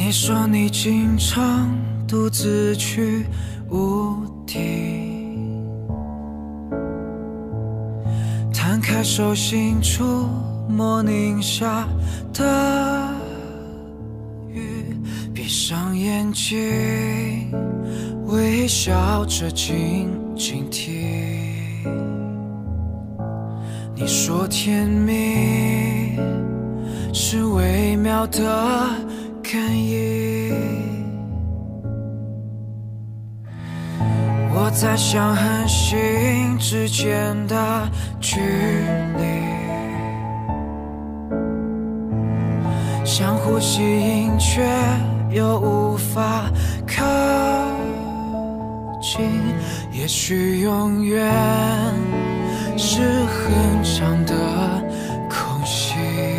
你说你经常独自去屋顶，摊开手心触摸宁夏的雨，闭上眼睛微笑着静静听。你说甜蜜是微妙的感应，我在想和心之间的距离，相互吸引却又无法靠近，也许永远是很长的空隙。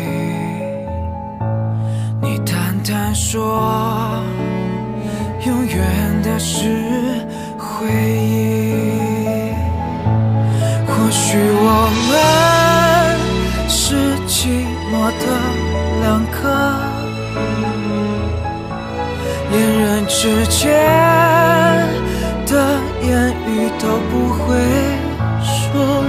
你淡淡说永远的是回忆，或许我们是寂寞的两个，恋人之间的言语都不会说。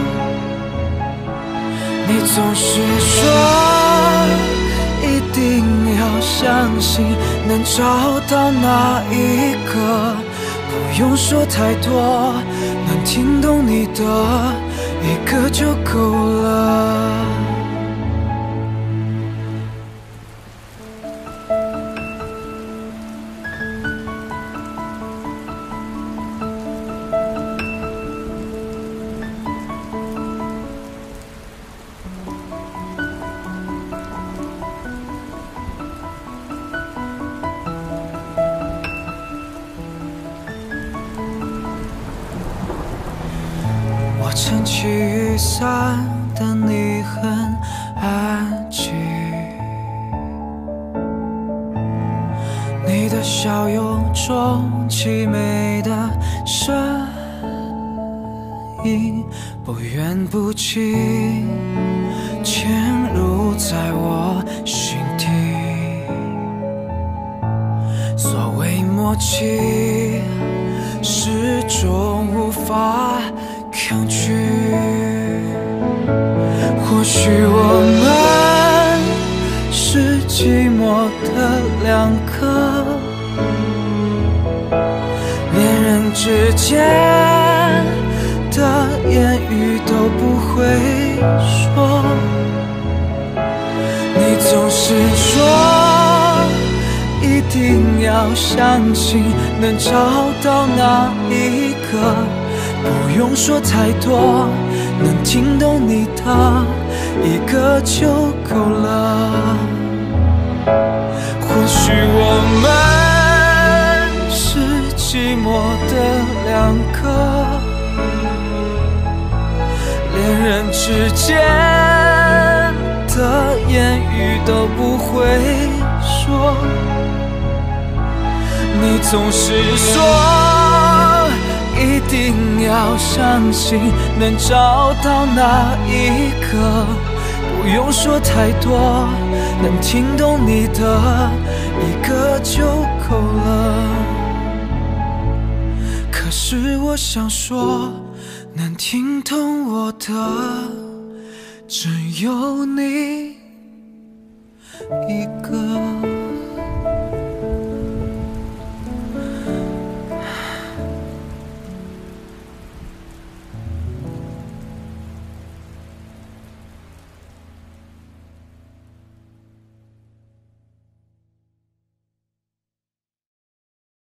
你总是说一定要相信能找到那一个，不用说太多，能听懂你的一个就够了。我撑起雨伞，但你很安静。你的笑有种凄美的声音，不远不近，潜入在我心底。所谓默契，始终无法抗拒。或许我们是寂寞的两个，恋人之间的言语都不会说。你总是说一定要相信能找到那一个，不用说太多，能听懂你的一个就够了。或许我们是寂寞的两个，恋人之间的言语都不会说。你总是说一定要相信能找到那一个，不用说太多，能听懂你的一个就够了。可是我想说，能听懂我的只有你一个。